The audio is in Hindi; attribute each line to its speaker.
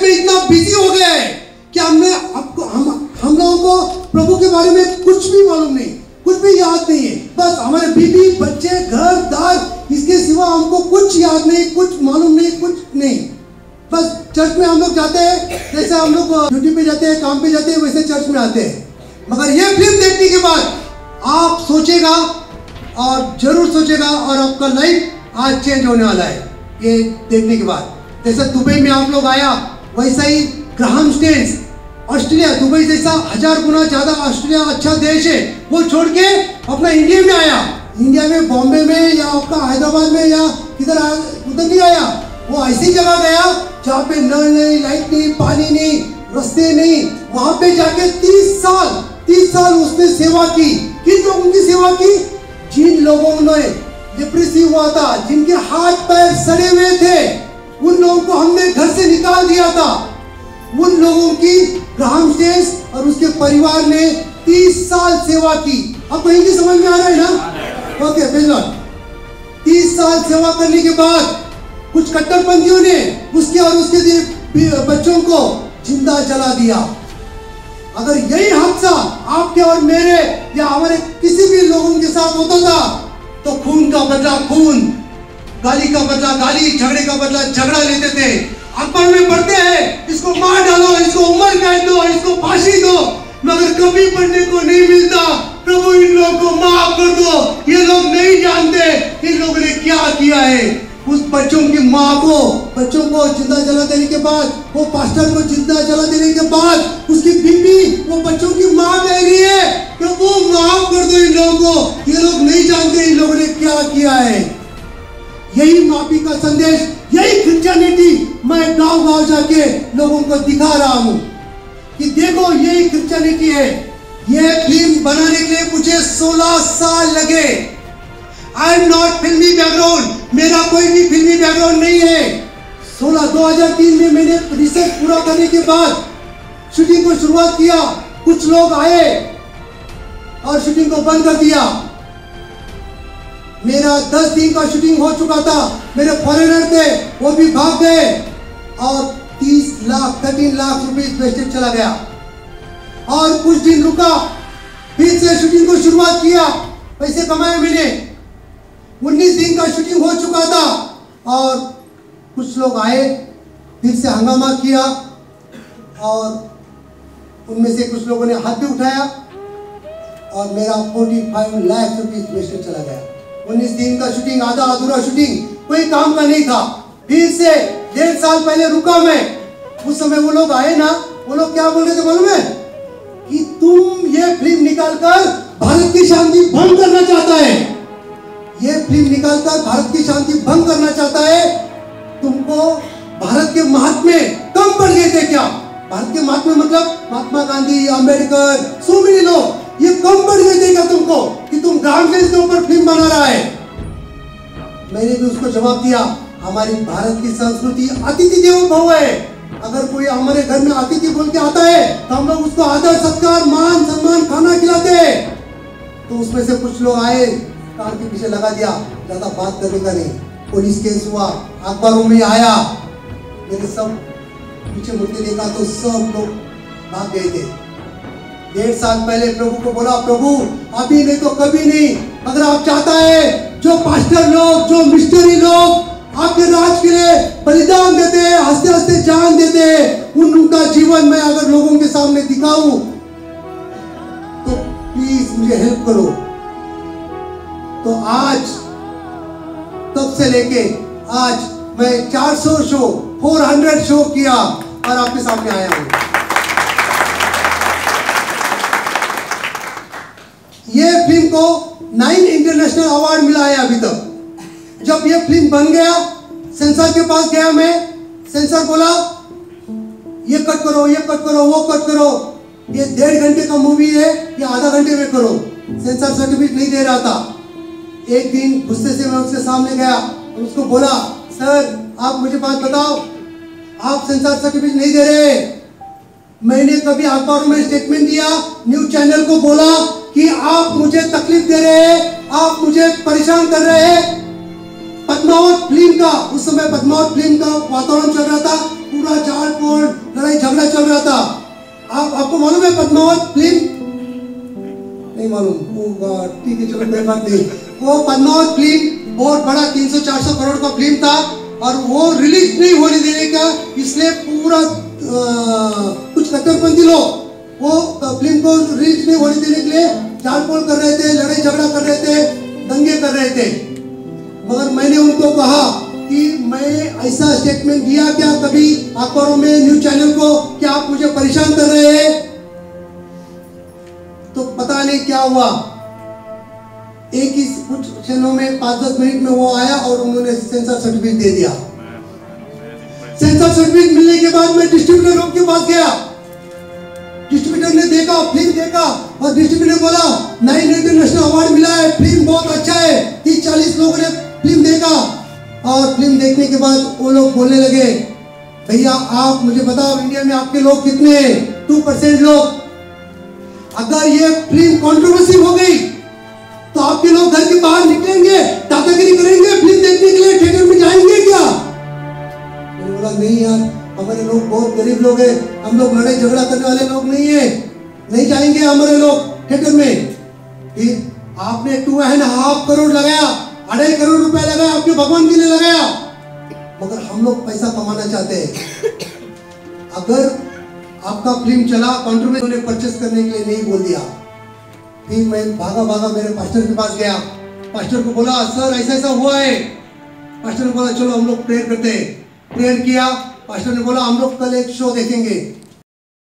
Speaker 1: में इतना बिजी हो गया है कि हम लोगों को प्रभु के बारे में कुछ भी मालूम नहीं, कुछ भी याद नहीं है। बस हमारे बीवी बच्चे घर दार, इसके सिवा हमको कुछ याद नहीं, कुछ मालूम नहीं, कुछ नहीं। बस चर्च में हम लोग जाते हैं, जैसे हम लोग ड्यूटी पे जाते हैं, काम पे जाते हैं, वैसे चर्च में आते हैं। मगर ये फिल्म देखने के बाद आप सोचेगा और जरूर सोचेगा और आपका लाइफ आज चेंज होने वाला है ये देखने के बाद। जैसे दुबई में आप लोग आया, वैसा ही ग्राहम स्टेन्स ऑस्ट्रेलिया, दुबई जैसा 1000 गुना ज्यादा ऑस्ट्रेलिया अच्छा देश है, वो छोड़ के अपना इंडिया में आया। इंडिया में बॉम्बे में या आपका हैदराबाद में या किधर उधर नहीं आया, वो ऐसी जगह गया जहाँ पे नल नहीं, लाइट नहीं, पानी नहीं, रास्ते नहीं। वहां पे जाके 30 साल उसने सेवा की। किन लोगों की सेवा की? जिन लोगों ने डिप्रेसिव हुआ था, जिनके हाथ पैर सड़े हुए थे, उन लोगों को हमने घर से निकाल दिया था। उन लोगों की ग्राहम स्टेन्स और उसके परिवार ने 30 साल सेवा की। आपको हिंदी समझ में आ रहा है ना? ओके, बिल्कुल। 30 साल सेवा करने के बाद कुछ कट्टरपंथियों ने उसके और उसके बच्चों को जिंदा जला दिया। अगर यही हादसा आपके और मेरे या हमारे किसी भी लोगों के साथ होता था तो खून का बदला खून, गाली का बदला गाली, झगड़े का बदला झगड़ा लेते थे। अखबार में पढ़ते हैं इसको मार डालो, इसको उम्र कैद दो, इसको फांसी दो, मगर कभी पढ़ने को नहीं मिलता प्रभु इन लोगों को माफ कर दो। ये लोग नहीं जानते इन लोगों ने क्या किया है। उस बच्चों की माँ को, बच्चों को जिंदा जला देने के बाद, वो पास्टर को जिंदा जला देने के बाद उसकी बीवी वो बच्चों की माँ कह रही है प्रभु माफ कर दो इन लोगों को, ये लोग नहीं जानते इन लोगों ने क्या किया है। यही माफी का संदेश, यही क्रिश्चियनिटी मैं गांव-गांव जाके लोगों को दिखा रहा हूँ कि देखो यही क्रिश्चियनिटी है। ये फिल्म बनाने के लिए मुझे 16 साल लगे। I am not filmy background, मेरा कोई भी फिल्मी बैकग्राउंड नहीं है। 2003 में मैंने रिसर्च पूरा करने के बाद शूटिंग को शुरुआत किया। कुछ लोग आए और शूटिंग को बंद कर दिया। मेरा 10 दिन का शूटिंग हो चुका था। मेरे फॉरेनर थे वो भी भाग गए और 13 लाख रुपए वेस्टेज चला गया। और कुछ दिन रुका, फिर से शूटिंग को शुरुआत किया, पैसे कमाए मैंने। 19 दिन का शूटिंग हो चुका था और कुछ लोग आए, फिर से हंगामा किया और उनमें से कुछ लोगों ने हाथ भी उठाया और मेरा 45 लाख रुपए वेस्टेज चला गया। 19 दिन का शूटिंग, आधा अधूरा शूटिंग, कोई काम का नहीं था। फिर से 1.5 साल पहले रुका मैं। उस समय वो लोग आए ना, वो लोग क्या बोल रहे थे मालूम है? कि तुम ये फिल्म निकालकर भारत की शांति भंग करना चाहता है, ये फिल्म निकालकर भारत की शांति भंग करना चाहता है। तुमको भारत के महात्मा कम पड़ गए थे क्या? भारत के महात्मा मतलब महात्मा गांधी, अम्बेडकर, सो मेनी लोग, ये कम पड़ गए थे क्या तुमको कि तुम ग्राहम स्टेन्स के ऊपर फिल्म बना रहा है? मैंने भी उसको जवाब दिया, हमारी भारत की संस्कृति अतिथि देवो भव है। अगर कोई हमारे घर में अतिथि बोल के आता है तो हम लोग उसको आदर सत्कार मान सम्मान खाना खिलाते हैं। तो उसमें से कुछ लोग आए, कान के पीछे लगा दिया, ज्यादा बात करने का नहीं। पुलिस केस हुआ, अखबारों में आया। मेरे सब पीछे मुड़ के देखा तो सब लोग भाग गए थे। 1.5 साल पहले प्रभु को बोला, प्रभु अभी नहीं तो कभी नहीं, अगर आप चाहता है जो पास्टर लोग, जो मिशनरी लोग आपके राज के लिए बलिदान देते हैं, हंसते हंसते जान देते हैं, उनका जीवन मैं अगर लोगों के सामने दिखाऊं तो प्लीज मुझे हेल्प करो। तो आज तब से लेके आज मैं 400 शो 400 शो किया और आपके सामने आया हूं। ये फिल्म को 9 इंटरनेशनल अवार्ड मिला है अभी तक। जब ये फिल्म बन गया, सेंसर के पास गया मैं, सेंसर बोला ये कट करो, ये कट करो, वो कट करो, ये 1.5 घंटे का मूवी है, ये आधा घंटे में करो। सेंसर सर्टिफिकेट नहीं दे रहा था। एक दिन गुस्से से मैं उसके सामने गया और उसको बोला, सर आप मुझे बात बताओ, आप सेंसर सर्टिफिकेट नहीं दे रहे। मैंने कभी अखबारों में स्टेटमेंट दिया, न्यूज चैनल को बोला कि आप मुझे तकलीफ दे रहे हैं, आप मुझे परेशान कर रहे हैं। पद्मावत फिल्म का, उस समय पद्मावत फिल्म का वातावरण चल रहा था, पूरा झाड़ फोड़ लड़ाई झगड़ा चल रहा था। आपको मालूम है पद्मावत फिल्म? नहीं मालूम, ठीक है चलो कोई बात नहीं। वो पद्मावत फिल्म बहुत बड़ा 300-400 करोड़ का फिल्म था और वो रिलीज नहीं होने देने का, इसलिए पूरा कुछ कट्टरपंथी लोग वो फिल्म को रिलीज नहीं होने देने के लिए झाड़फोड़ कर रहे थे, लड़ाई झगड़ा कर रहे थे, दंगे कर रहे थे। मगर मैंने उनको कहा कि मैं ऐसा स्टेटमेंट दिया क्या कभी अखबारों में, न्यूज चैनल को, कि आप मुझे परेशान कर रहे हैं? तो पता नहीं क्या हुआ, एक ही कुछ क्षणों में 5-10 मिनट में वो आया और उन्होंने सेंसर सर्टिफिकेट दे दिया। सेंसर सर्टिफिकेट मिलने के बाद मैं डिस्ट्रीब्यूटर के पास गया। डिस्ट्रीब्यूटर ने देखा, फिल्म देखा और डिस्ट्रीब्यूटर बोला 9 इंटरनेशनल अवार्ड मिला है, फिल्म बहुत अच्छा है। 30-40 लोगों ने फिल्म देखा और फिल्म देखने के बाद वो लोग बोलने लगे, भैया आप मुझे बताओ इंडिया में आपके लोग कितने हैं? 2% लोग। अगर ये फिल्म कंट्रोवर्सी हो गई तो आपके लोग घर के बाहर निकलेंगे, दादागिरी करेंगे, फिल्म देखने के लिए थिएटर में जाएंगे क्या? मैंने बोला नहीं यार, हमारे लोग बहुत गरीब लोग हैं, हम लोग लड़ाई झगड़ा करने वाले लोग नहीं है, नहीं जाएंगे हमारे लोग थिएटर में। फिर आपने 2.5 करोड़ लगाया, 2.5 करोड़ रुपए लगाया, आपके भगवान के लिए लगाया, मगर हम लोग पैसा कमाना चाहते हैं। अगर आपका फिल्म चला, कंट्रीब्यूशन ने परचेस करने के लिए नहीं बोल दिया। फिर मैं भागा मेरे पास्टर के पास गया, पास्टर को बोला सर ऐसा ऐसा हुआ है। पास्टर ने बोला चलो हम लोग प्रेयर करते हैं। प्रेयर किया, पास्टर ने बोला हम लोग कल एक शो देखेंगे।